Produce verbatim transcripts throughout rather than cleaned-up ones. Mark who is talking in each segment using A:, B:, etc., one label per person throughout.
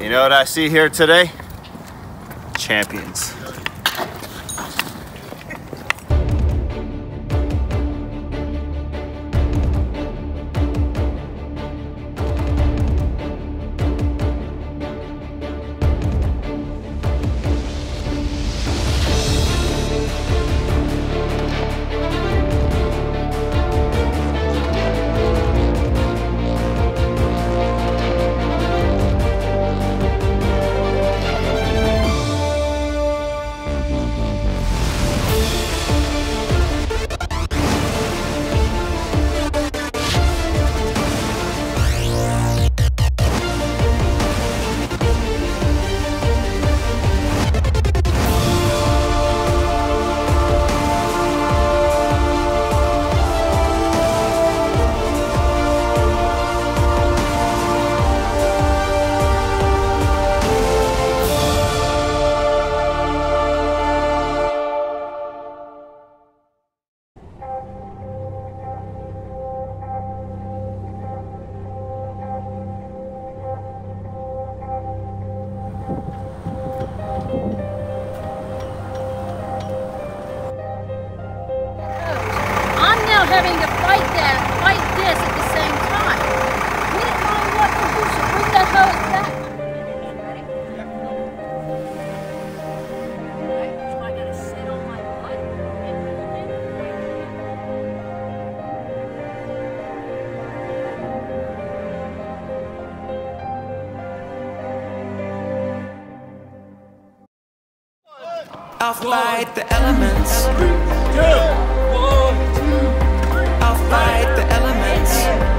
A: You know what I see here today? Champions.
B: I'll fight the elements. I'll fight the elements.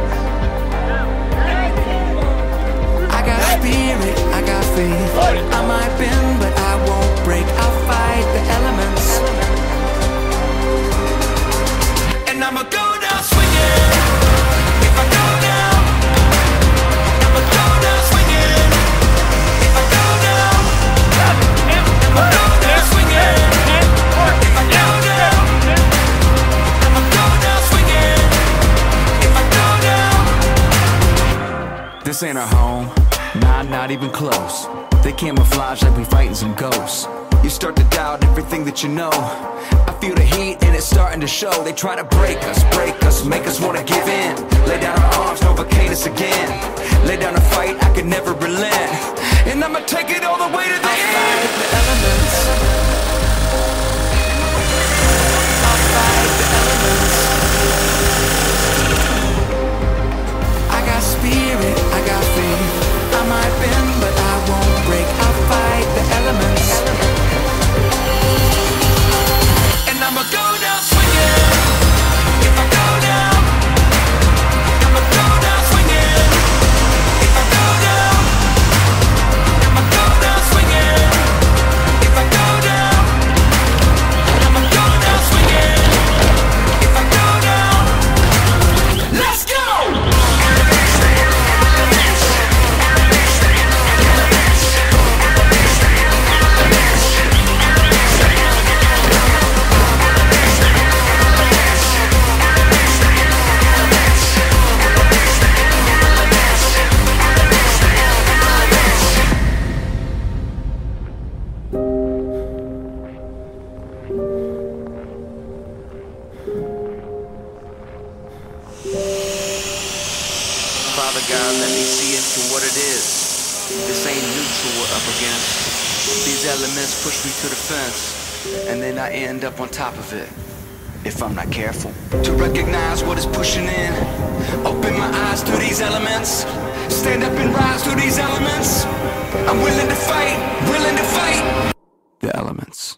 B: I got spirit, I got faith. I might bend, but I won't break. I'll fight the elements. And I'ma go down swinging. If I go down, I'ma go down swinging. If I go down, I'ma go down swinging. If I go down, I'ma go down swinging. If I go down. This ain't our home, nah, not even close. They camouflage like we fighting some ghosts. You start to doubt everything that you know. I feel the heat and it's starting to show. They try to break us, break us, make us wanna give in. Lay down our arms, provocate us again. Lay down a fight, I could never relent. And I'ma take it all the way to the I'll end. Fight the elements. I'll fight the elements. I got spirit, I got faith. I might bend, but I won't break. I'll fight the elements. And I'ma go down swinging. If I go down, I'ma go down swinging. If I go down, I'ma go down swinging. If I go down, I'ma go down swinging. If I go down, let's go! Father God, let me see it for what it is. This ain't neutral we're up against. These elements push me to the fence, and then I end up on top of it, if I'm not careful. To recognize what is pushing in, open my eyes to these elements, stand up and rise to these elements. I'm willing to fight, willing to fight the elements.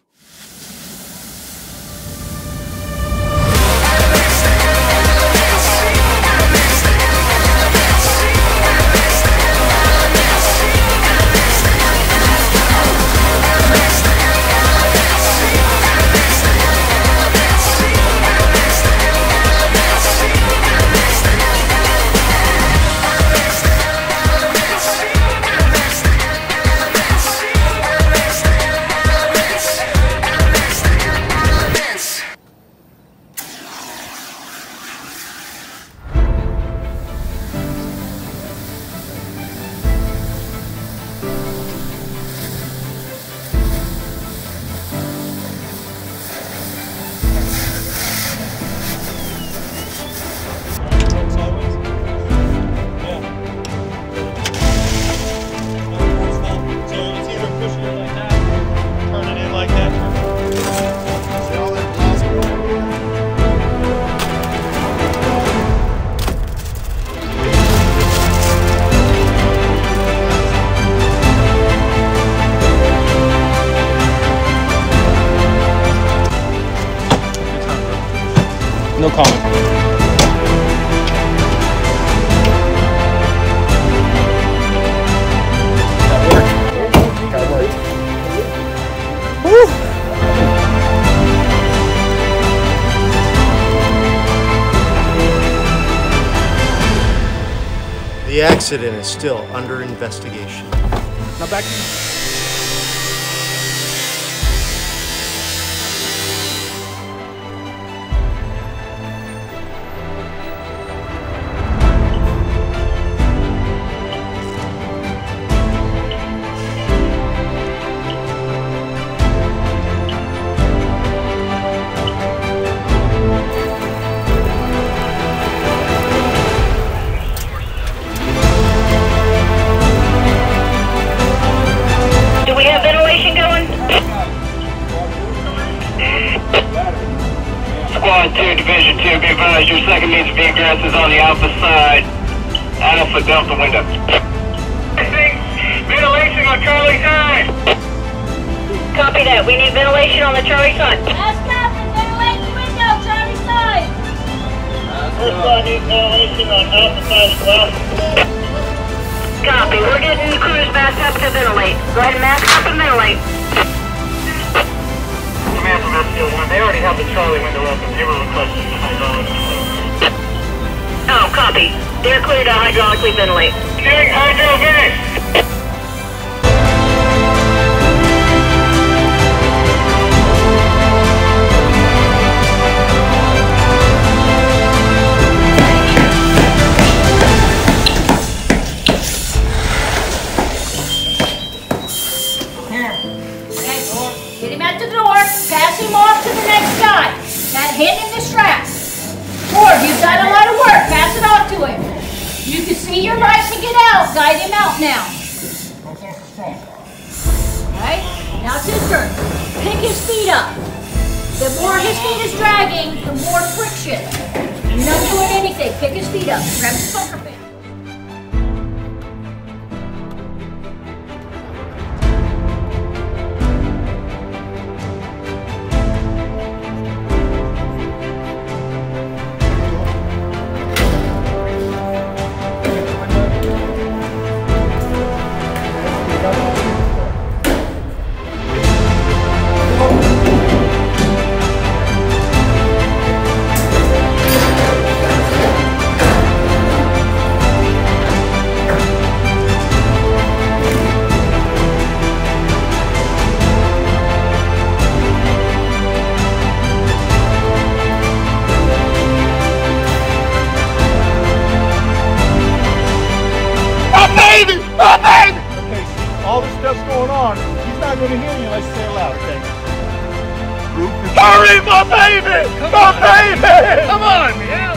A: No comment. That worked. That worked. Woo!
C: The accident is still under investigation.
A: Now back.
D: Your second means of egress is on the alpha side. Alpha Delta window. Ventilation on Charlie side.
E: Copy that. We need ventilation on the Charlie side.
F: Last captain, ventilate the window, Charlie side.
D: First side needs ventilation on alpha side as well.
E: Copy. We're getting the crews masked up to ventilate. Go ahead and mask up and ventilate.
D: Command from S Field one. They already have the Charlie window open. They were requesting the hydraulic.
E: Oh, copy. They're clear to hydraulically ventilate.
D: Doing hydro vent.
F: Okay, get him out the door. Pass him off to the next guy. Now hand him the strap. Ford, you've done a lot of work. Pass it off to him. You can see your right to get out. Guide him out now. Alright, now it's his turn. Pick his feet up. The more his feet is dragging, the more friction. You're not doing anything. Pick his feet up. Grab his bumper pin.
D: Hurry, my baby! My baby!
A: Come on, man!